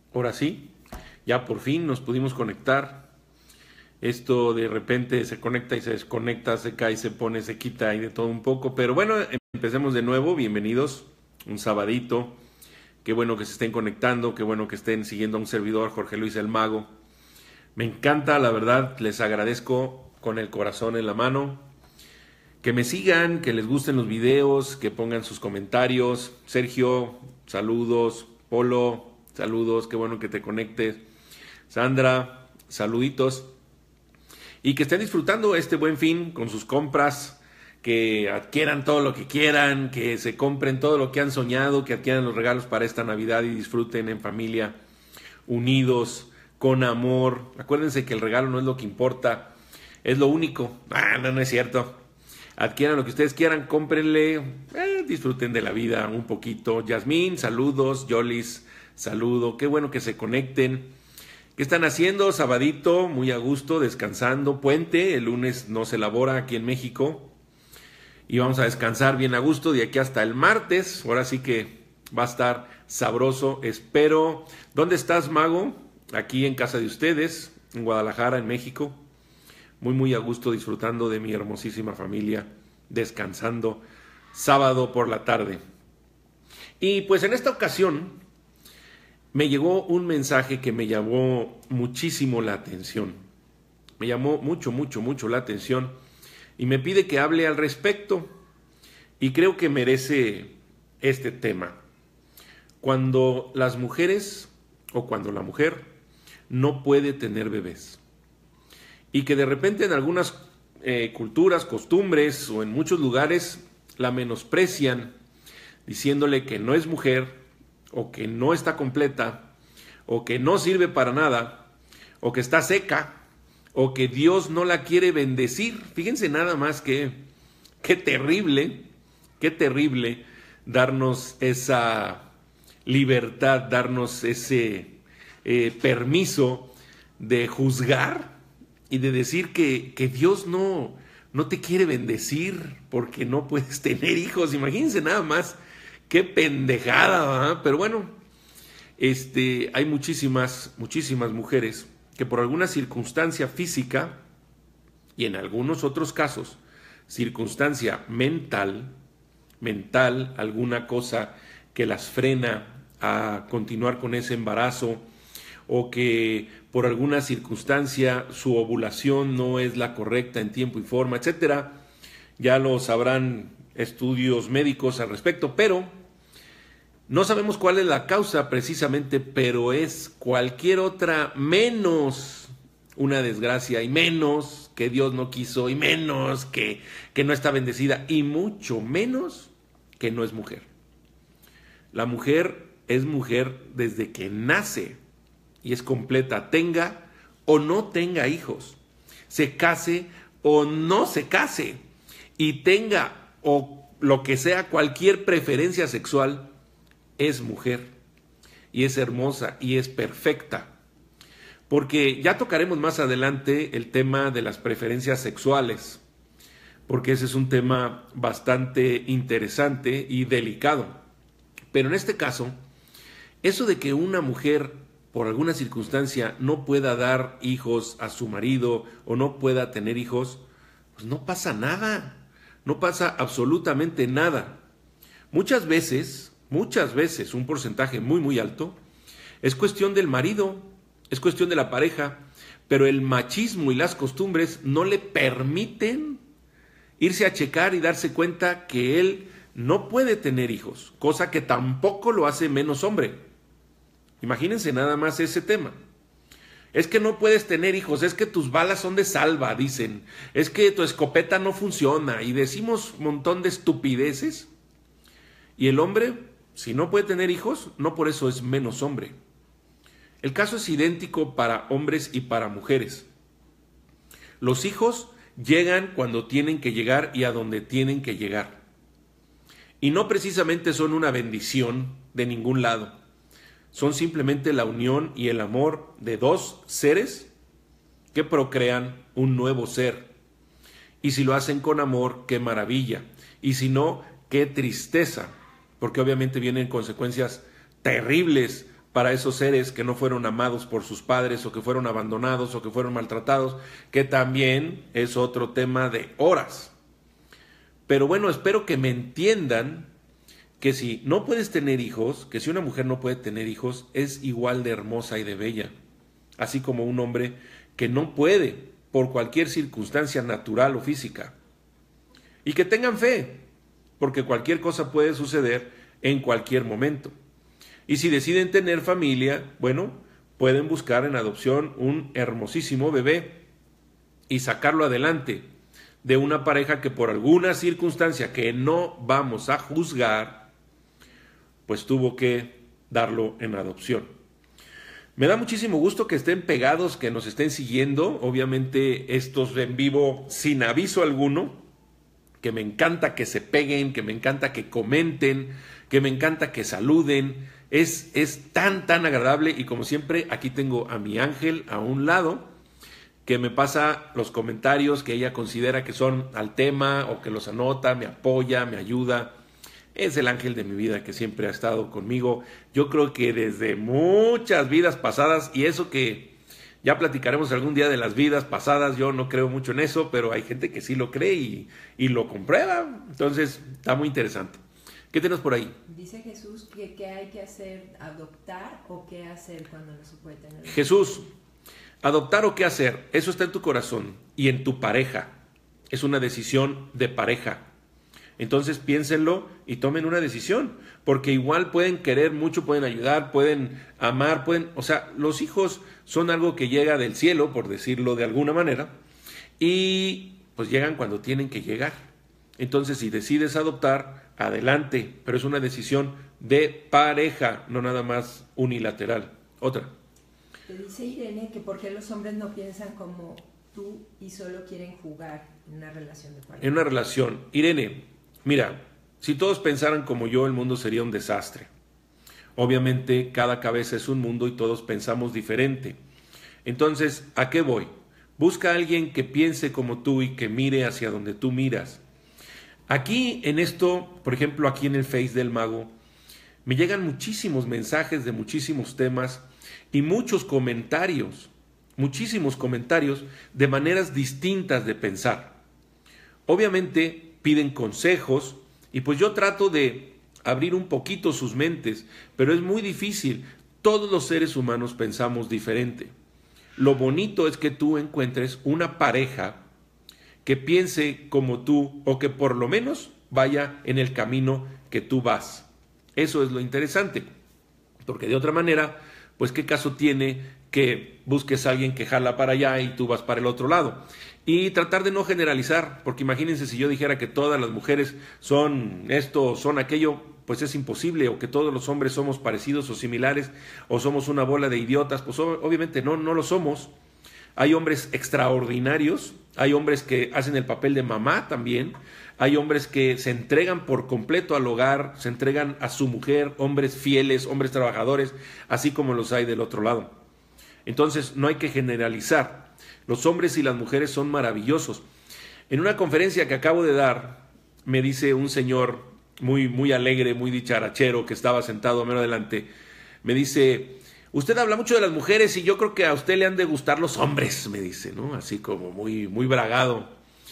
Ahora sí, ya por fin nos pudimos conectar. Esto de repente se conecta y se desconecta, se cae, se pone, se quita y de todo un poco. Pero bueno, empecemos de nuevo. Bienvenidos. Un sabadito. Qué bueno que se estén conectando. Qué bueno que estén siguiendo a un servidor, Jorge Luis el Mago. Me encanta, la verdad. Les agradezco con el corazón en la mano. Que me sigan, que les gusten los videos, que pongan sus comentarios. Sergio, saludos. Polo, saludos. Qué bueno que te conectes. Sandra, saluditos. Y que estén disfrutando este buen fin con sus compras, que adquieran todo lo que quieran, que se compren todo lo que han soñado, que adquieran los regalos para esta Navidad y disfruten en familia, unidos, con amor. Acuérdense que el regalo no es lo que importa, es lo único. No es cierto. Adquieran lo que ustedes quieran, cómprenle, disfruten de la vida un poquito. Yasmín, saludos. Yolis, saludo. Qué bueno que se conecten. ¿Qué están haciendo? Sabadito, muy a gusto, descansando. Puente, el lunes no se elabora aquí en México. Y vamos a descansar bien a gusto de aquí hasta el martes. Ahora sí que va a estar sabroso, espero. ¿Dónde estás, Mago? Aquí en casa de ustedes, en Guadalajara, en México. Muy a gusto, disfrutando de mi hermosísima familia, descansando sábado por la tarde. Y pues en esta ocasión me llegó un mensaje que me llamó muchísimo la atención. Me llamó mucho la atención y me pide que hable al respecto. Y creo que merece este tema. Cuando las mujeres o cuando la mujer no puede tener bebés. Y que de repente en algunas culturas, costumbres o en muchos lugares la menosprecian diciéndole que no es mujer, o que no está completa, o que no sirve para nada, o que está seca, o que Dios no la quiere bendecir. Fíjense nada más qué terrible darnos esa libertad, darnos ese permiso de juzgar y de decir que Dios no te quiere bendecir porque no puedes tener hijos. Imagínense nada más. Qué pendejada, ¿verdad? Pero bueno, hay muchísimas mujeres que por alguna circunstancia física y en algunos otros casos, circunstancia mental, alguna cosa que las frena a continuar con ese embarazo, o que por alguna circunstancia su ovulación no es la correcta en tiempo y forma, etcétera. Ya lo sabrán estudios médicos al respecto, pero no sabemos cuál es la causa precisamente, pero es cualquier otra menos una desgracia, y menos que Dios no quiso, y menos que no está bendecida, y mucho menos que no es mujer. La mujer es mujer desde que nace y es completa, tenga o no tenga hijos, se case o no se case, y tenga o lo que sea cualquier preferencia sexual, es mujer y es hermosa y es perfecta. Porque ya tocaremos más adelante el tema de las preferencias sexuales, porque ese es un tema bastante interesante y delicado. Pero en este caso, eso de que una mujer por alguna circunstancia no pueda dar hijos a su marido o no pueda tener hijos, pues no pasa nada, no pasa absolutamente nada. Muchas veces, un porcentaje muy alto, es cuestión del marido, es cuestión de la pareja, pero el machismo y las costumbres no le permiten irse a checar y darse cuenta que él no puede tener hijos, cosa que tampoco lo hace menos hombre. Imagínense nada más ese tema. Es que no puedes tener hijos, es que tus balas son de salva, dicen, es que tu escopeta no funciona, y decimos un montón de estupideces. Y el hombre, si no puede tener hijos, no por eso es menos hombre. El caso es idéntico para hombres y para mujeres. Los hijos llegan cuando tienen que llegar y a donde tienen que llegar. Y no precisamente son una bendición de ningún lado. Son simplemente la unión y el amor de dos seres que procrean un nuevo ser. Y si lo hacen con amor, qué maravilla. Y si no, qué tristeza. Porque obviamente vienen consecuencias terribles para esos seres que no fueron amados por sus padres o que fueron abandonados o que fueron maltratados, que también es otro tema de horas. Pero bueno, espero que me entiendan que si no puedes tener hijos, que si una mujer no puede tener hijos, es igual de hermosa y de bella, así como un hombre que no puede por cualquier circunstancia natural o física. Y que tengan fe, porque cualquier cosa puede suceder en cualquier momento. Y si deciden tener familia, bueno, pueden buscar en adopción un hermosísimo bebé y sacarlo adelante de una pareja que por alguna circunstancia que no vamos a juzgar, pues tuvo que darlo en adopción. Me da muchísimo gusto que estén pegados, que nos estén siguiendo, obviamente estos en vivo sin aviso alguno, que me encanta que se peguen, que me encanta que comenten, que me encanta que saluden, es tan agradable y como siempre aquí tengo a mi ángel a un lado que me pasa los comentarios que ella considera que son al tema o que los anota, me apoya, me ayuda. Es el ángel de mi vida que siempre ha estado conmigo. Yo creo que desde muchas vidas pasadas, y eso que ya platicaremos algún día de las vidas pasadas, yo no creo mucho en eso, pero hay gente que sí lo cree y lo comprueba. Entonces está muy interesante. ¿Qué tenemos por ahí? Dice Jesús que ¿qué hay que hacer? ¿Adoptar o qué hacer cuando no se puede tener? Jesús, adoptar o qué hacer, eso está en tu corazón y en tu pareja. Es una decisión de pareja. Entonces piénsenlo y tomen una decisión, porque igual pueden querer mucho, pueden ayudar, pueden amar, o sea, los hijos son algo que llega del cielo, por decirlo de alguna manera, y pues llegan cuando tienen que llegar. Entonces, si decides adoptar, adelante, pero es una decisión de pareja, no nada más unilateral. Otra. Te dice Irene que por qué los hombres no piensan como tú y solo quieren jugar en una relación de pareja. En una relación. Irene, mira, si todos pensaran como yo, el mundo sería un desastre. Obviamente, cada cabeza es un mundo y todos pensamos diferente. Entonces, ¿a qué voy? Busca a alguien que piense como tú y que mire hacia donde tú miras. Aquí en esto, por ejemplo, aquí en el Face del Mago, me llegan muchísimos mensajes de muchísimos temas y muchísimos comentarios de maneras distintas de pensar. Obviamente piden consejos y pues yo trato de abrir un poquito sus mentes, pero es muy difícil. Todos los seres humanos pensamos diferente. Lo bonito es que tú encuentres una pareja que piense como tú o que por lo menos vaya en el camino que tú vas. Eso es lo interesante, porque de otra manera, pues qué caso tiene que busques a alguien que jala para allá y tú vas para el otro lado. Y tratar de no generalizar, porque imagínense si yo dijera que todas las mujeres son esto, son aquello, pues es imposible, o que todos los hombres somos parecidos o similares, o somos una bola de idiotas, pues obviamente no lo somos. Hay hombres extraordinarios, hay hombres que hacen el papel de mamá también, hay hombres que se entregan por completo al hogar, se entregan a su mujer, hombres fieles, hombres trabajadores, así como los hay del otro lado. Entonces no hay que generalizar, los hombres y las mujeres son maravillosos. En una conferencia que acabo de dar, me dice un señor muy alegre, muy dicharachero, que estaba sentado a mero adelante, me dice: usted habla mucho de las mujeres y yo creo que a usted le han de gustar los hombres, me dice, ¿no? Así como muy bragado.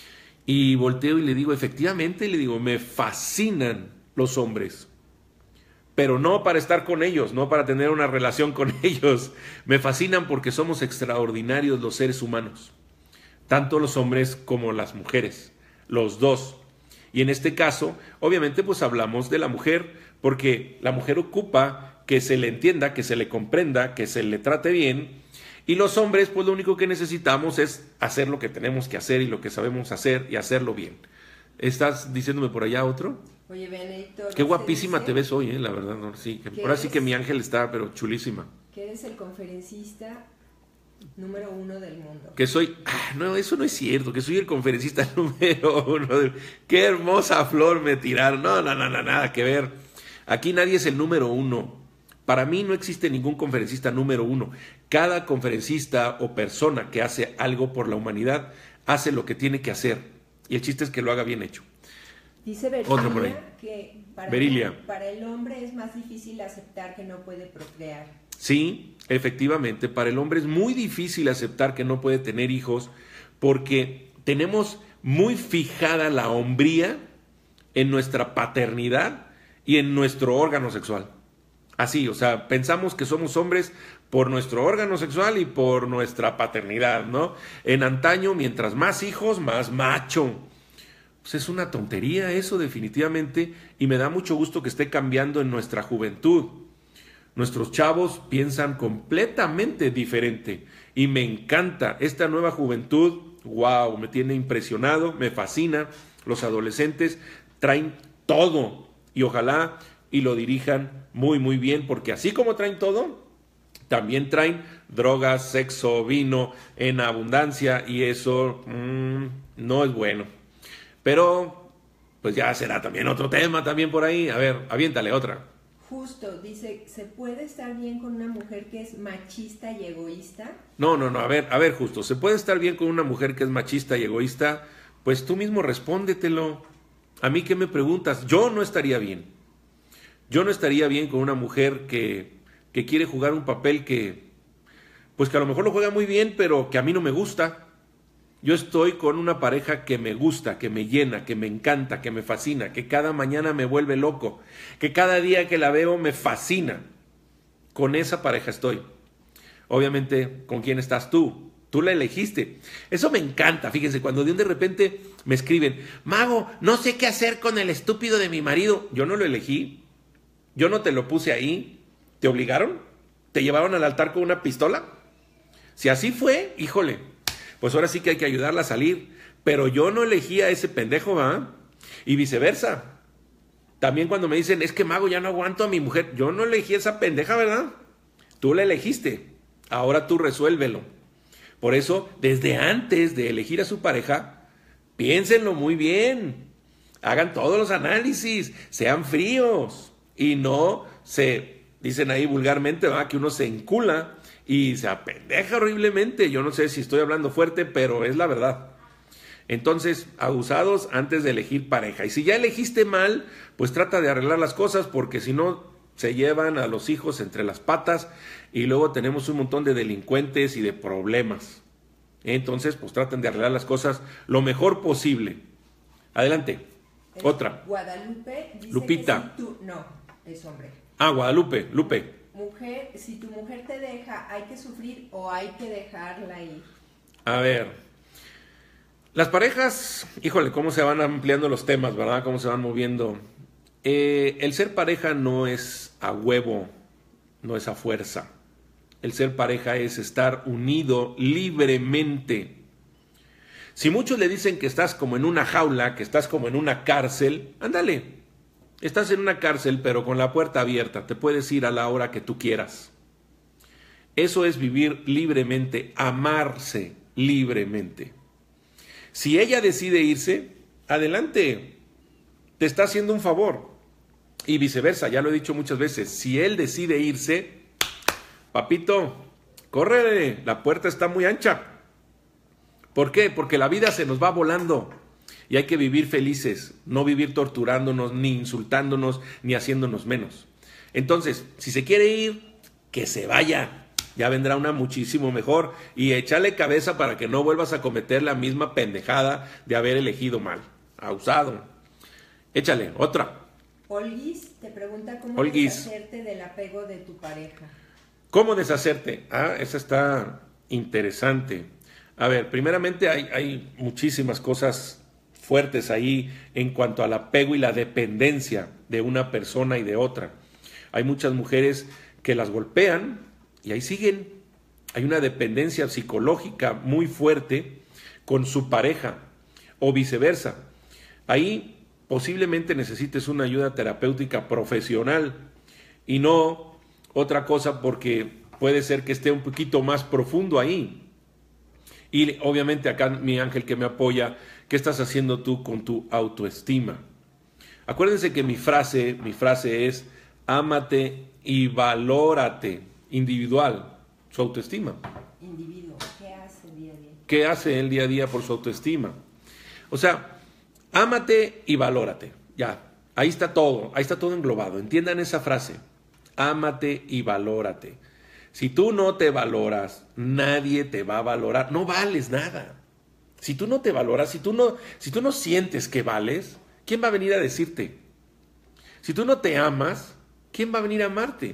Y volteo y le digo, efectivamente, le digo, me fascinan los hombres. Pero no para estar con ellos, no para tener una relación con ellos. Me fascinan porque somos extraordinarios los seres humanos. Tanto los hombres como las mujeres, los dos. Y en este caso, obviamente, pues hablamos de la mujer, porque la mujer ocupa que se le entienda, que se le comprenda, que se le trate bien, y los hombres pues lo único que necesitamos es hacer lo que tenemos que hacer y lo que sabemos hacer y hacerlo bien. ¿Estás diciéndome por allá otro? Oye, Benedicto, qué guapísima te ves hoy, la verdad, ¿no? Sí, ahora sí que mi ángel está, pero chulísima. Que eres el conferencista número 1 del mundo. Que soy, no, eso no es cierto, que soy el conferencista número 1. Qué hermosa flor me tiraron, no, nada que ver. Aquí nadie es el número 1. Para mí no existe ningún conferencista número 1. Cada conferencista o persona que hace algo por la humanidad hace lo que tiene que hacer. Y el chiste es que lo haga bien hecho. Dice Otro por ahí. Berilia que Berilia. para el hombre es más difícil aceptar que no puede procrear. Sí, efectivamente, para el hombre es muy difícil aceptar que no puede tener hijos porque tenemos muy fijada la hombría en nuestra paternidad y en nuestro órgano sexual. Así, o sea, pensamos que somos hombres por nuestro órgano sexual y por nuestra paternidad, ¿no? En antaño, mientras más hijos, más macho. Pues es una tontería eso definitivamente y me da mucho gusto que esté cambiando en nuestra juventud. Nuestros chavos piensan completamente diferente y me encanta esta nueva juventud. Wow, me tiene impresionado, me fascina. Los adolescentes traen todo y ojalá y lo dirijan muy muy bien, porque así como traen todo, también traen drogas, sexo, vino en abundancia y eso no es bueno. Pero pues ya será también otro tema también por ahí. A ver, aviéntale otra. Justo, dice, ¿se puede estar bien con una mujer que es machista y egoísta? No, a ver, Justo, ¿se puede estar bien con una mujer que es machista y egoísta? Pues tú mismo respóndetelo. ¿A mí qué me preguntas? Yo no estaría bien. Yo no estaría bien con una mujer que quiere jugar un papel pues que a lo mejor lo juega muy bien, pero que a mí no me gusta. Yo estoy con una pareja que me gusta, que me llena, que me encanta, que me fascina, que cada mañana me vuelve loco, que cada día que la veo me fascina. Con esa pareja estoy. Obviamente, ¿con quién estás tú? Tú la elegiste. Eso me encanta. Fíjense, cuando de repente me escriben, Mago, no sé qué hacer con el estúpido de mi marido. Yo no lo elegí. Yo no te lo puse ahí. ¿Te obligaron? ¿Te llevaron al altar con una pistola? Si así fue, híjole, pues ahora sí que hay que ayudarla a salir. Pero yo no elegí a ese pendejo, ¿va? Y viceversa. También cuando me dicen, es que Mago, ya no aguanto a mi mujer. Yo no elegí a esa pendeja, ¿verdad? Tú la elegiste. Ahora tú resuélvelo. Por eso, desde antes de elegir a su pareja, piénsenlo muy bien. Hagan todos los análisis. Sean fríos. Y no se, dicen ahí vulgarmente, ¿va? Que uno se encula y se apendeja horriblemente. Yo no sé si estoy hablando fuerte, pero es la verdad. Entonces, abusados antes de elegir pareja. Y si ya elegiste mal, pues trata de arreglar las cosas, porque si no, se llevan a los hijos entre las patas y luego tenemos un montón de delincuentes y de problemas. Entonces, pues traten de arreglar las cosas lo mejor posible. Adelante. Otra. Guadalupe dice Lupita. que si tú... No, es hombre. Ah, Guadalupe, Lupe. Mujer, si tu mujer te deja, ¿hay que sufrir o hay que dejarla ir? A ver, las parejas, híjole, cómo se van ampliando los temas, ¿verdad? Cómo se van moviendo. El ser pareja no es a huevo, no es a fuerza. El ser pareja es estar unido libremente. Si muchos le dicen que estás como en una jaula, que estás como en una cárcel, ándale. Estás en una cárcel, pero con la puerta abierta. Te puedes ir a la hora que tú quieras. Eso es vivir libremente, amarse libremente. Si ella decide irse, adelante. Te está haciendo un favor. Y viceversa, ya lo he dicho muchas veces. Si él decide irse, papito, córrele, la puerta está muy ancha. ¿Por qué? Porque la vida se nos va volando. Y hay que vivir felices, no vivir torturándonos, ni insultándonos, ni haciéndonos menos. Entonces, si se quiere ir, que se vaya. Ya vendrá una muchísimo mejor. Y échale cabeza para que no vuelvas a cometer la misma pendejada de haber elegido mal. Abusado. Échale, otra. Olguis te pregunta cómo deshacerte del apego de tu pareja. ¿Cómo deshacerte? Ah, esa está interesante. A ver, primeramente hay muchísimas cosas fuertes ahí en cuanto al apego y la dependencia de una persona y de otra. Hay muchas mujeres que las golpean y ahí siguen. Hay una dependencia psicológica muy fuerte con su pareja o viceversa. Ahí posiblemente necesites una ayuda terapéutica profesional y no otra cosa, porque puede ser que esté un poquito más profundo ahí. Y obviamente acá mi ángel que me apoya, ¿qué estás haciendo tú con tu autoestima? Acuérdense que mi frase es ámate y valórate, individual, su autoestima. Individuo, ¿qué hace día a día? ¿Qué hace él día a día por su autoestima? O sea, ámate y valórate, ya, ahí está todo englobado, entiendan esa frase, ámate y valórate. Si tú no te valoras, nadie te va a valorar. No vales nada. Si tú no te valoras, si tú no sientes que vales, ¿quién va a venir a decirte? Si tú no te amas, ¿quién va a venir a amarte?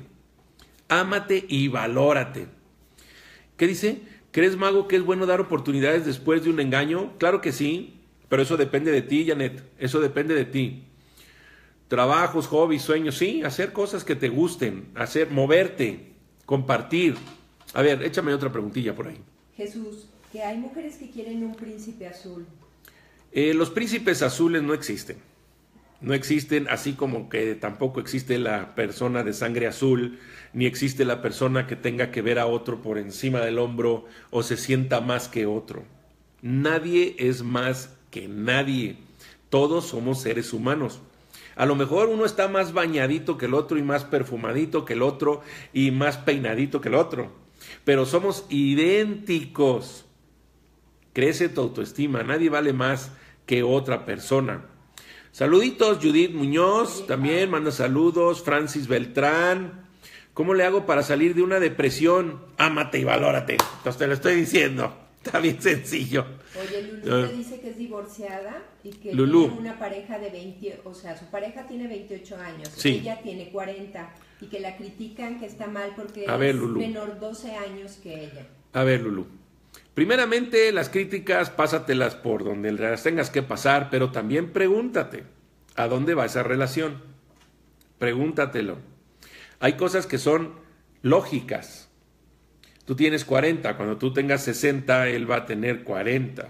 Ámate y valórate. ¿Qué dice? ¿Crees, mago, que es bueno dar oportunidades después de un engaño? Claro que sí, pero eso depende de ti, Janet. Eso depende de ti. Trabajos, hobbies, sueños, sí, hacer cosas que te gusten, moverte, compartir. A ver, échame otra preguntilla por ahí. Jesús, que hay mujeres que quieren un príncipe azul. Los príncipes azules no existen. No existen, así como que tampoco existe la persona de sangre azul, ni existe la persona que tenga que ver a otro por encima del hombro o se sienta más que otro. Nadie es más que nadie. Todos somos seres humanos. A lo mejor uno está más bañadito que el otro y más perfumadito que el otro y más peinadito que el otro. Pero somos idénticos. Crece tu autoestima. Nadie vale más que otra persona. Saluditos, Judith Muñoz, también manda saludos. Francis Beltrán. ¿Cómo le hago para salir de una depresión? Ámate y valórate. Entonces te lo estoy diciendo. Está bien sencillo. Oye, Lulú te dice que es divorciada y que tiene una pareja de 20, o sea, su pareja tiene 28 años, sí. Ella tiene 40 y que la critican que está mal porque es menor 12 años que ella. A ver, Lulú. Primeramente, las críticas, pásatelas por donde las tengas que pasar, pero también pregúntate, ¿a dónde va esa relación? Pregúntatelo. Hay cosas que son lógicas. Tú tienes 40, cuando tú tengas 60, él va a tener 40.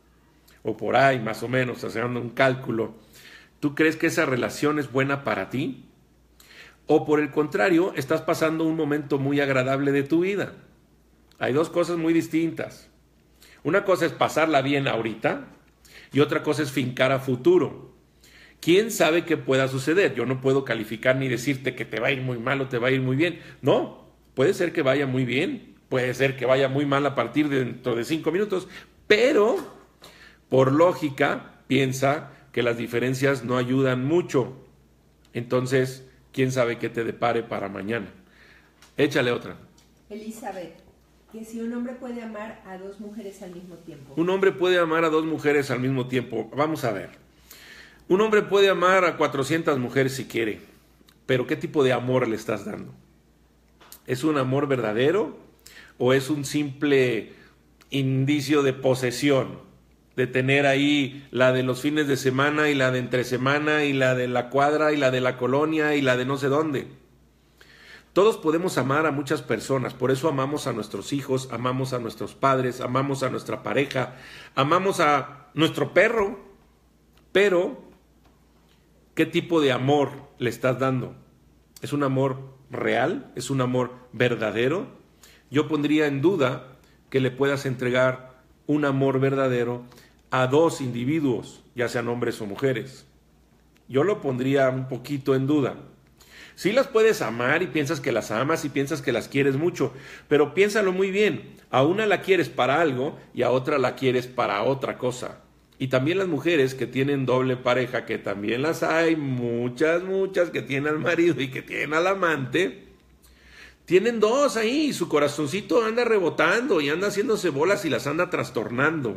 O por ahí, más o menos, haciendo un cálculo. ¿Tú crees que esa relación es buena para ti? O por el contrario, estás pasando un momento muy agradable de tu vida. Hay dos cosas muy distintas. Una cosa es pasarla bien ahorita y otra cosa es fincar a futuro. ¿Quién sabe qué pueda suceder? Yo no puedo calificar ni decirte que te va a ir muy mal o te va a ir muy bien. No, puede ser que vaya muy bien, puede ser que vaya muy mal a partir de dentro de 5 minutos, pero por lógica piensa que las diferencias no ayudan mucho. Entonces, ¿quién sabe qué te depare para mañana? Échale otra. Elizabeth. Que si un hombre puede amar a 2 mujeres al mismo tiempo. Un hombre puede amar a 2 mujeres al mismo tiempo. Vamos a ver. Un hombre puede amar a 400 mujeres si quiere. Pero ¿qué tipo de amor le estás dando? ¿Es un amor verdadero? ¿O es un simple indicio de posesión? De tener ahí la de los fines de semana y la de entre semana y la de la cuadra y la de la colonia y la de no sé dónde. Todos podemos amar a muchas personas, por eso amamos a nuestros hijos, amamos a nuestros padres, amamos a nuestra pareja, amamos a nuestro perro, pero ¿qué tipo de amor le estás dando? ¿Es un amor real? ¿Es un amor verdadero? Yo pondría en duda que le puedas entregar un amor verdadero a 2 individuos, ya sean hombres o mujeres. Yo lo pondría un poquito en duda. Sí las puedes amar y piensas que las amas y piensas que las quieres mucho, pero piénsalo muy bien, a una la quieres para algo y a otra la quieres para otra cosa. Y también las mujeres que tienen doble pareja, que también las hay, muchas que tienen al marido y que tienen al amante, tienen 2 ahí y su corazoncito anda rebotando y anda haciéndose bolas y las anda trastornando.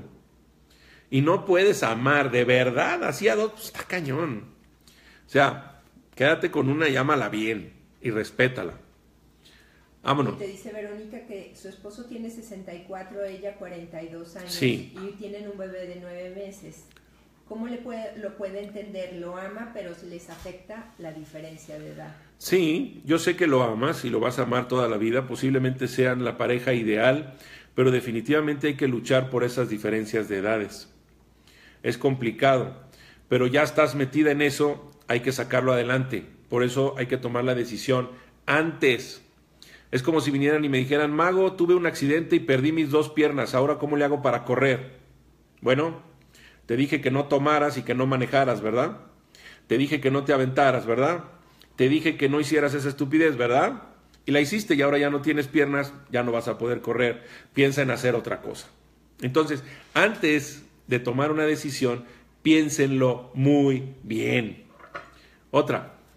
Y no puedes amar de verdad así a 2, pues está cañón. O sea, quédate con una y ámala bien y respétala. Vámonos. Y te dice Verónica que su esposo tiene 64, ella 42 años. Sí. Y tienen un bebé de 9 meses. ¿Cómo lo puede entender? Lo ama, pero les afecta la diferencia de edad. Sí, yo sé que lo amas y lo vas a amar toda la vida. Posiblemente sean la pareja ideal, pero definitivamente hay que luchar por esas diferencias de edades. Es complicado, pero ya estás metida en eso. Hay que sacarlo adelante, por eso hay que tomar la decisión antes. Es como si vinieran y me dijeran, mago, tuve un accidente y perdí mis 2 piernas, ahora ¿cómo le hago para correr? Bueno, te dije que no tomaras y que no manejaras, ¿verdad? Te dije que no te aventaras, ¿verdad? Te dije que no hicieras esa estupidez, ¿verdad? Y la hiciste y ahora ya no tienes piernas, ya no vas a poder correr, piensa en hacer otra cosa. Entonces, antes de tomar una decisión, piénsenlo muy bien. Otra.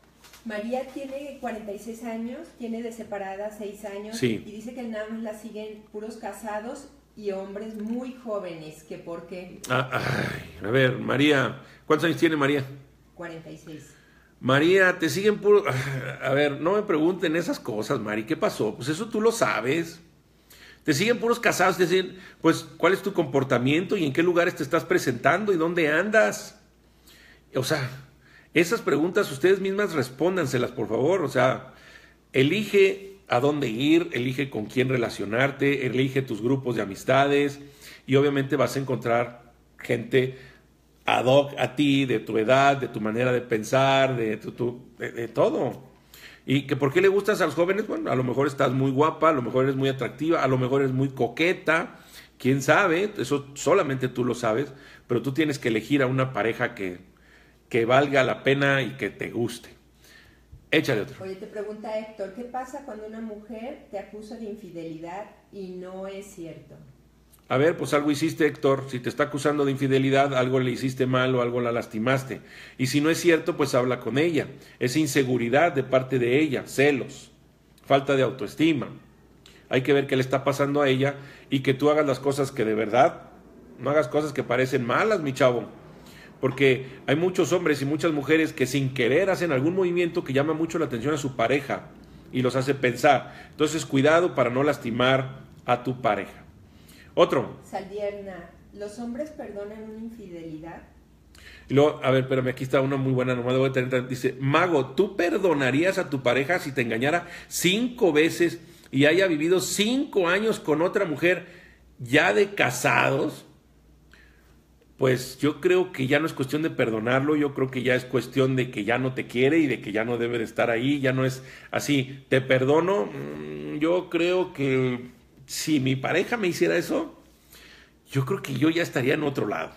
María tiene 46 años, tiene de separada 6 años, sí. Y dice que nada más la siguen puros casados y hombres muy jóvenes, que por qué. A ver, María, ¿cuántos años tiene María? 46. María, te siguen puros... A ver, no me pregunten esas cosas, Mari, ¿qué pasó? Pues eso tú lo sabes. Te siguen puros casados, te dicen, pues, ¿cuál es tu comportamiento y en qué lugares te estás presentando y dónde andas? O sea, esas preguntas ustedes mismas respóndanselas, por favor. O sea, elige a dónde ir, elige con quién relacionarte, elige tus grupos de amistades y obviamente vas a encontrar gente ad hoc a ti, de tu edad, de tu manera de pensar, de todo. ¿Y que por qué le gustas a los jóvenes? Bueno, a lo mejor estás muy guapa, a lo mejor eres muy atractiva, a lo mejor eres muy coqueta, quién sabe, eso solamente tú lo sabes, pero tú tienes que elegir a una pareja que valga la pena y que te guste. Échale otro. Oye, te pregunta Héctor, ¿qué pasa cuando una mujer te acusa de infidelidad y no es cierto? A ver, pues algo hiciste, Héctor. Si te está acusando de infidelidad, algo le hiciste mal o algo la lastimaste. Y si no es cierto, pues habla con ella. Es inseguridad de parte de ella, celos, falta de autoestima. Hay que ver qué le está pasando a ella y que tú hagas las cosas que de verdad, no hagas cosas que parecen malas, mi chavo. Porque hay muchos hombres y muchas mujeres que sin querer hacen algún movimiento que llama mucho la atención a su pareja y los hace pensar. Entonces, cuidado para no lastimar a tu pareja. Otro. Saldierna, ¿los hombres perdonan una infidelidad? Y luego, a ver, espérame, aquí está una muy buena, nomás debo tener, dice, Mago, ¿tú perdonarías a tu pareja si te engañara 5 veces y haya vivido 5 años con otra mujer ya de casados? Pues yo creo que ya no es cuestión de perdonarlo, yo creo que ya es cuestión de que ya no te quiere y de que ya no debe de estar ahí, ya no es así, te perdono. Yo creo que si mi pareja me hiciera eso, yo creo que yo ya estaría en otro lado.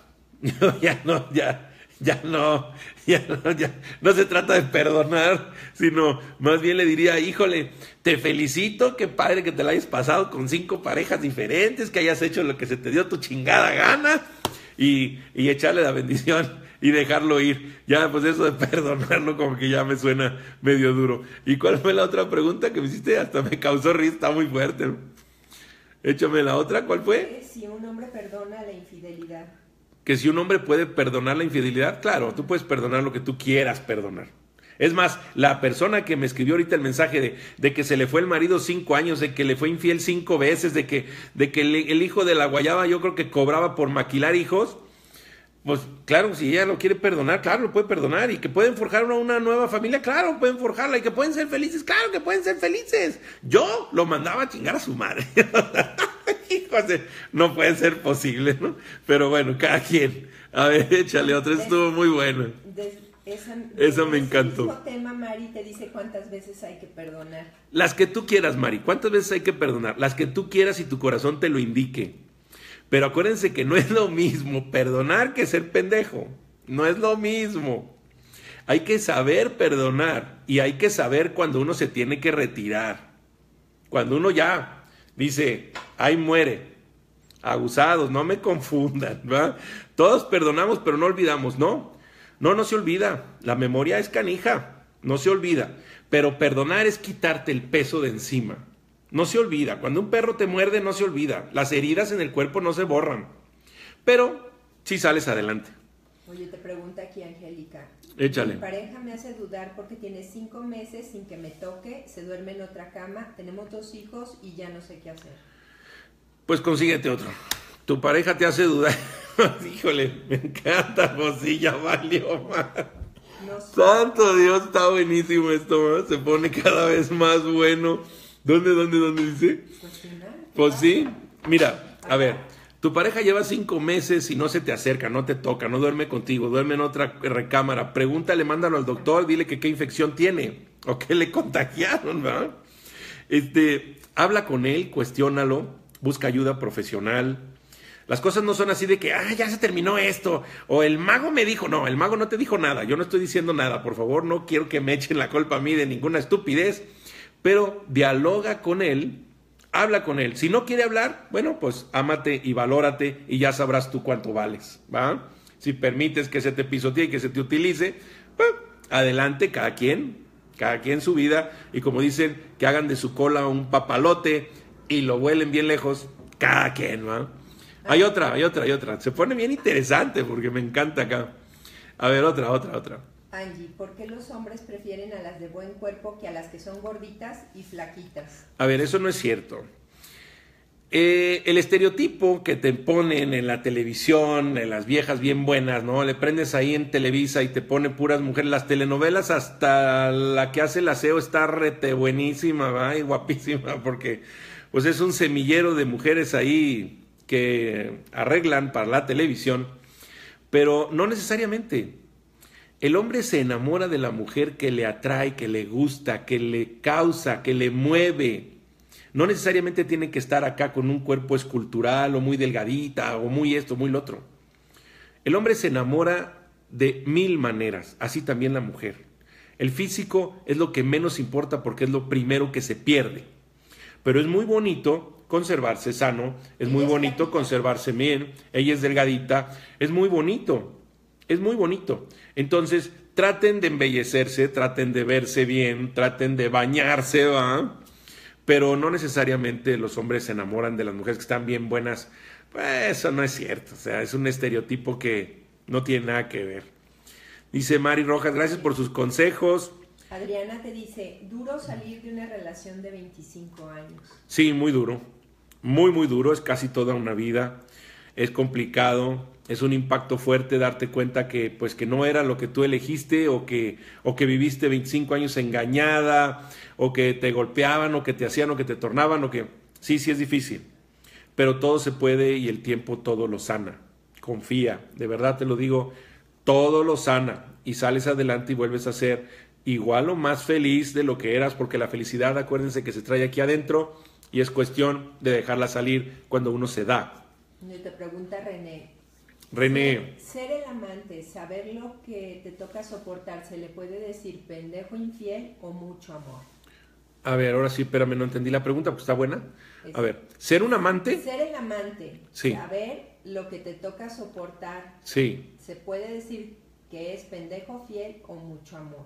No se trata de perdonar, sino más bien le diría, híjole, te felicito, qué padre que te la hayas pasado con 5 parejas diferentes, que hayas hecho lo que se te dio tu chingada gana y echarle la bendición y dejarlo ir. Ya, pues eso de perdonarlo como que ya me suena medio duro. ¿Y cuál fue la otra pregunta que me hiciste? Hasta me causó risa, está muy fuerte, ¿no? Échame la otra, ¿cuál fue? Si un hombre perdona la infidelidad. Que si un hombre puede perdonar la infidelidad, claro, tú puedes perdonar lo que tú quieras perdonar. Es más, la persona que me escribió ahorita el mensaje de que se le fue el marido 5 años, de que le fue infiel 5 veces, de que el hijo de la guayaba yo creo que cobraba por maquilar hijos, pues claro, si ella lo quiere perdonar, claro, lo puede perdonar. Y que pueden forjar una nueva familia, claro, pueden forjarla. Y que pueden ser felices, claro que pueden ser felices. Yo lo mandaba a chingar a su madre. Híjole, no puede ser posible, ¿no? Pero bueno, cada quien. A ver, échale otra, estuvo muy bueno. Esa me encantó. El mismo tema, Mari, te dice cuántas veces hay que perdonar. Las que tú quieras, Mari, ¿cuántas veces hay que perdonar? Las que tú quieras y tu corazón te lo indique. Pero acuérdense que no es lo mismo perdonar que ser pendejo. No es lo mismo. Hay que saber perdonar y hay que saber cuando uno se tiene que retirar. Cuando uno ya dice, ahí muere. Abusados, no me confundan, ¿va? Todos perdonamos, pero no olvidamos, ¿no? No se olvida. La memoria es canija, no se olvida. Pero perdonar es quitarte el peso de encima. No se olvida. Cuando un perro te muerde, no se olvida. Las heridas en el cuerpo no se borran. Pero sí sales adelante. Oye, te pregunta aquí Angélica. Échale. Mi pareja me hace dudar porque tiene 5 meses sin que me toque, se duerme en otra cama, tenemos 2 hijos y ya no sé qué hacer. Pues consíguete otro. Tu pareja te hace dudar. Híjole, me encanta, pues sí, ya valió más. No sé. Santo Dios, está buenísimo esto, ¿no? Se pone cada vez más bueno. ¿Dónde dice? Pues sí, mira, a ver, tu pareja lleva 5 meses y no se te acerca, no te toca, no duerme contigo, duerme en otra recámara, pregúntale, mándalo al doctor, dile que qué infección tiene o qué le contagiaron, ¿verdad? Habla con él, cuestiónalo, busca ayuda profesional. Las cosas no son así de que, ya se terminó esto, o el mago me dijo. No, el mago no te dijo nada, yo no estoy diciendo nada, por favor, no quiero que me echen la culpa a mí de ninguna estupidez. Pero dialoga con él, habla con él. Si no quiere hablar, bueno, pues ámate y valórate y ya sabrás tú cuánto vales, ¿va? Si permites que se te pisotee y que se te utilice, pues adelante, cada quien cada quien su vida, y como dicen, que hagan de su cola un papalote y lo vuelen bien lejos, cada quien, ¿no? Hay otra. Se pone bien interesante porque me encanta acá. A ver, otra. Angie, ¿por qué los hombres prefieren a las de buen cuerpo que a las que son gorditas y flaquitas? A ver, eso no es cierto. El estereotipo que te ponen en la televisión, en las viejas bien buenas, ¿no? Le prendes ahí en Televisa y te pone puras mujeres. Las telenovelas, hasta la que hace el aseo está rete buenísima, ¿va? Y guapísima, porque pues es un semillero de mujeres ahí que arreglan para la televisión, pero no necesariamente. El hombre se enamora de la mujer que le atrae, que le gusta, que le causa, que le mueve. No necesariamente tiene que estar acá con un cuerpo escultural o muy delgadita o muy esto, muy lo otro. El hombre se enamora de 1000 maneras, así también la mujer. El físico es lo que menos importa porque es lo primero que se pierde. Pero es muy bonito conservarse sano, es muy bonito conservarse bien, ella es delgadita, es muy bonito. Entonces, traten de embellecerse, traten de verse bien, traten de bañarse, ¿va? Pero no necesariamente los hombres se enamoran de las mujeres que están bien buenas. Pues eso no es cierto, o sea, es un estereotipo que no tiene nada que ver. Dice Mari Rojas, gracias por sus consejos. Adriana te dice, duro salir de una relación de 25 años. Sí, muy duro, muy duro, es casi toda una vida, es complicado, es un impacto fuerte darte cuenta que pues que no era lo que tú elegiste o que viviste 25 años engañada o que te golpeaban o que te hacían o que te tornaban o que sí es difícil, pero todo se puede y el tiempo todo lo sana. Confía, de verdad te lo digo, todo lo sana y sales adelante y vuelves a ser igual o más feliz de lo que eras, porque la felicidad, acuérdense que se trae aquí adentro y es cuestión de dejarla salir cuando uno se da. Te pregunta René. Ser el amante, saber lo que te toca soportar, ¿se le puede decir pendejo infiel o mucho amor? A ver, ahora sí, espérame, no entendí la pregunta, pues está buena. A ver, ¿ser un amante? Ser el amante, sí. Saber lo que te toca soportar, sí. ¿Se puede decir que es pendejo fiel o mucho amor?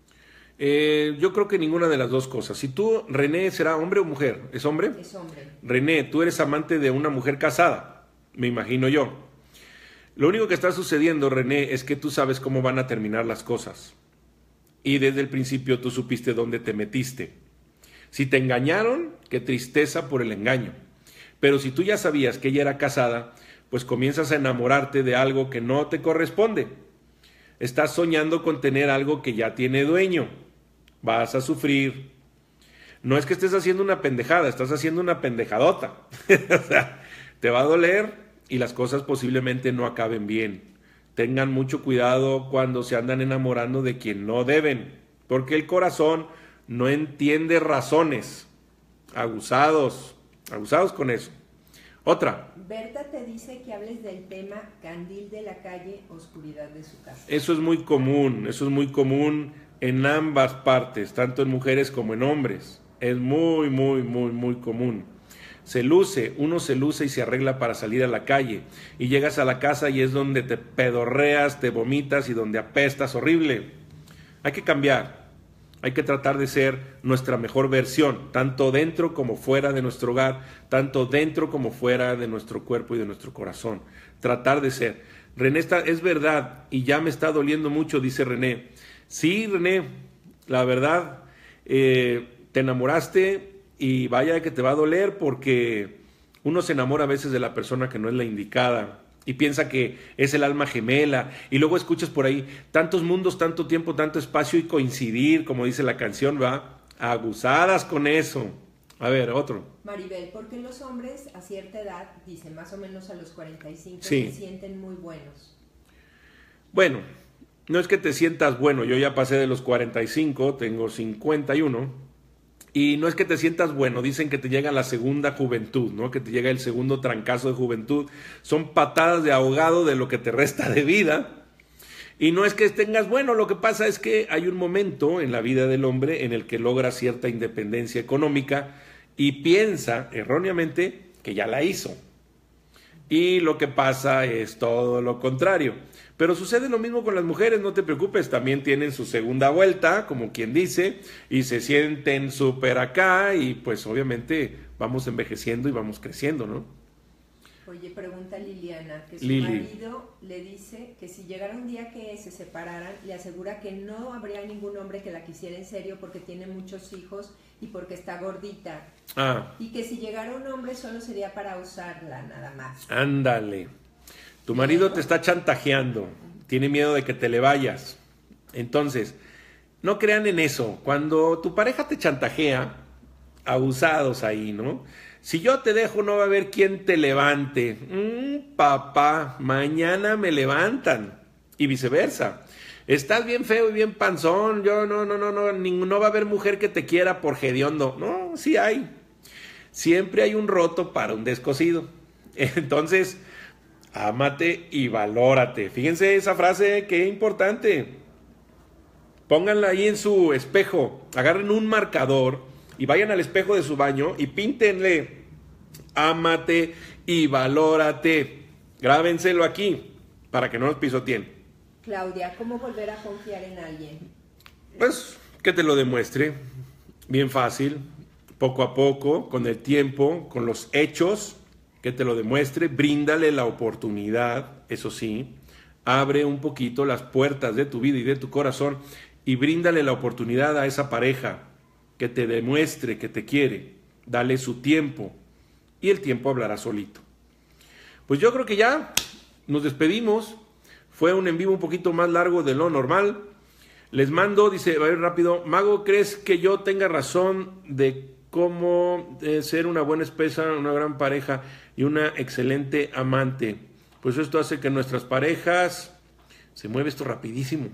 Yo creo que ninguna de las dos cosas. Si tú, René, ¿será hombre o mujer? ¿Es hombre? Es hombre. René, tú eres amante de una mujer casada, me imagino yo. Lo único que está sucediendo, René, es que tú sabes cómo van a terminar las cosas. Y desde el principio tú supiste dónde te metiste. Si te engañaron, qué tristeza por el engaño. Pero si tú ya sabías que ella era casada, pues comienzas a enamorarte de algo que no te corresponde. Estás soñando con tener algo que ya tiene dueño. Vas a sufrir. No es que estés haciendo una pendejada, estás haciendo una pendejadota. O sea, te va a doler y las cosas posiblemente no acaben bien. Tengan mucho cuidado cuando se andan enamorando de quien no deben, porque el corazón no entiende razones. Abusados con eso. Otra. Berta te dice que hables del tema candil de la calle, oscuridad de su casa. Eso es muy común en ambas partes, tanto en mujeres como en hombres. Es muy común. Uno se luce y se arregla para salir a la calle. Y llegas a la casa y es donde te pedorreas, te vomitas y donde apestas horrible. Hay que cambiar. Hay que tratar de ser nuestra mejor versión, tanto dentro como fuera de nuestro hogar, tanto dentro como fuera de nuestro cuerpo y de nuestro corazón. Tratar de ser. René, es verdad, y ya me está doliendo mucho, dice René. Sí, René, la verdad, te enamoraste y vaya que te va a doler porque uno se enamora a veces de la persona que no es la indicada. Y piensa que es el alma gemela, y luego escuchas por ahí tantos mundos, tanto tiempo, tanto espacio y coincidir, como dice la canción, ¿va? Abusadas con eso. A ver, otro. Maribel, ¿por qué los hombres a cierta edad, dice más o menos a los 45, sí, se sienten muy buenos? Bueno, no es que te sientas bueno, yo ya pasé de los 45, tengo 51. Y no es que te sientas bueno, dicen que te llega la segunda juventud, ¿no? Que te llega el segundo trancazo de juventud. Son patadas de ahogado de lo que te resta de vida. Y no es que tengas bueno, lo que pasa es que hay un momento en la vida del hombre en el que logra cierta independencia económica y piensa erróneamente que ya la hizo. y lo que pasa es todo lo contrario. Pero sucede lo mismo con las mujeres, no te preocupes, también tienen su segunda vuelta, como quien dice, y se sienten súper acá, y pues obviamente vamos envejeciendo y vamos creciendo, ¿no? Oye, pregunta Liliana, que su marido le dice que si llegara un día que se separaran, le asegura que no habría ningún hombre que la quisiera en serio porque tiene muchos hijos y porque está gordita. Y que si llegara un hombre solo sería para usarla, nada más. Ándale. Tu marido te está chantajeando, tiene miedo de que te le vayas. Entonces, no crean en eso. Cuando tu pareja te chantajea, abusados ahí, ¿no? Si yo te dejo, no va a haber quien te levante. Papá, mañana me levantan. Y viceversa. Estás bien feo y bien panzón. No va a haber mujer que te quiera por hediondo. No, sí hay. Siempre hay un roto para un descosido. Entonces, ámate y valórate. Fíjense esa frase, qué importante. Pónganla ahí en su espejo. Agarren un marcador y vayan al espejo de su baño y píntenle, ámate y valórate. Grábenselo aquí para que no nos pisoteen. Claudia, ¿cómo volver a confiar en alguien? Pues que te lo demuestre. Bien fácil, poco a poco, con el tiempo, con los hechos, que te lo demuestre. Bríndale la oportunidad, eso sí. Abre un poquito las puertas de tu vida y de tu corazón y bríndale la oportunidad a esa pareja que te demuestre que te quiere. Dale su tiempo y el tiempo hablará solito. Pues yo creo que ya nos despedimos. Fue un en vivo un poquito más largo de lo normal. Les mando, dice, va a ir rápido. Mago, ¿crees que yo tenga razón de cómo ser una buena esposa, una gran pareja y una excelente amante? Pues esto hace que nuestras parejas... Se mueve esto rapidísimo.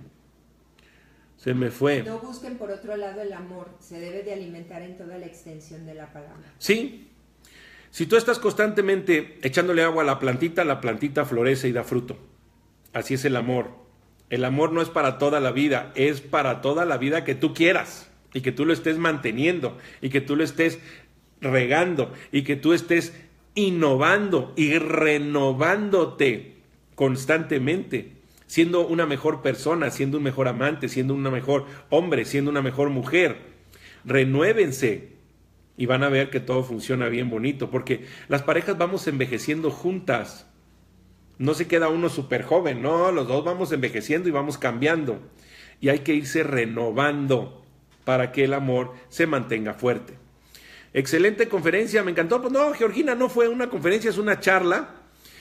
Se me fue. No busquen por otro lado el amor, se debe de alimentar en toda la extensión de la palabra. Sí, si tú estás constantemente echándole agua a la plantita florece y da fruto. Así es el amor. El amor no es para toda la vida, es para toda la vida que tú quieras y que tú lo estés manteniendo y que tú lo estés regando y que tú estés innovando y renovándote constantemente. Siendo una mejor persona, siendo un mejor amante, siendo un mejor hombre, siendo una mejor mujer. Renuévense y van a ver que todo funciona bien bonito, porque las parejas vamos envejeciendo juntas. No se queda uno súper joven, no, los dos vamos envejeciendo y vamos cambiando. Y hay que irse renovando para que el amor se mantenga fuerte. Excelente conferencia, me encantó. Pues no, Georgina, no fue una conferencia, es una charla.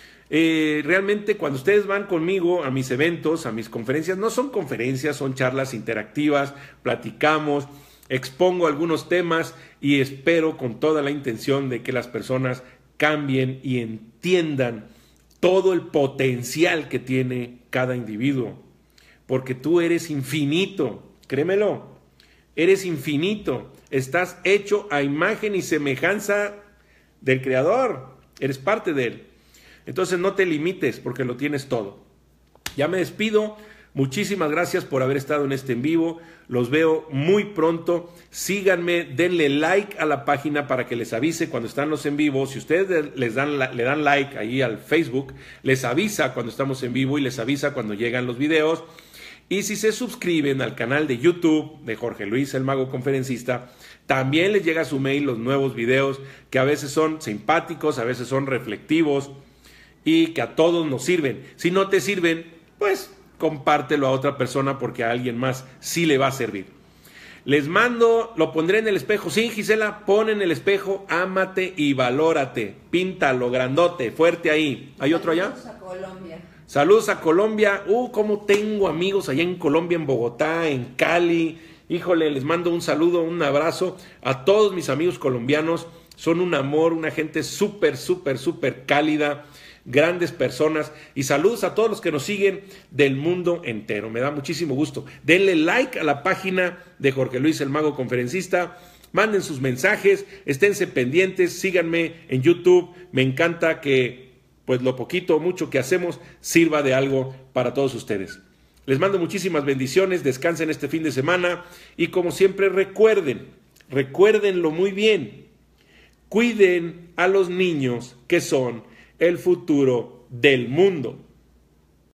Realmente cuando ustedes van conmigo a mis eventos, a mis conferencias, no son conferencias, son charlas interactivas, platicamos, expongo algunos temas y espero con toda la intención de que las personas cambien y entiendan todo el potencial que tiene cada individuo, porque tú eres infinito, créemelo, eres infinito, estás hecho a imagen y semejanza del Creador, eres parte de Él. Entonces no te limites porque lo tienes todo. Ya me despido. Muchísimas gracias por haber estado en este en vivo. Los veo muy pronto. Síganme, denle like a la página para que les avise cuando están los en vivo. Si ustedes le dan like ahí al Facebook, les avisa cuando estamos en vivo y les avisa cuando llegan los videos. Y si se suscriben al canal de YouTube de Jorge Luis, el Mago Conferencista, también les llega a su mail los nuevos videos que a veces son simpáticos, a veces son reflectivos y que a todos nos sirven. Si no te sirven, pues compártelo a otra persona porque a alguien más sí le va a servir. Les mando, lo pondré en el espejo. Sí, Gisela, pon en el espejo, ámate y valórate. Píntalo grandote, fuerte ahí. ¿Hay otro allá? Saludos a Colombia. Saludos a Colombia. Cómo tengo amigos allá en Colombia, en Bogotá, en Cali. Híjole, les mando un saludo, un abrazo a todos mis amigos colombianos. Son un amor, una gente súper, súper, súper cálida. Grandes personas y saludos a todos los que nos siguen del mundo entero. Me da muchísimo gusto. Denle like a la página de Jorge Luis el Mago Conferencista. Manden sus mensajes, esténse pendientes, síganme en YouTube. Me encanta que pues lo poquito o mucho que hacemos sirva de algo para todos ustedes. Les mando muchísimas bendiciones, descansen este fin de semana y como siempre recuérdenlo muy bien. Cuiden a los niños que son el futuro del mundo.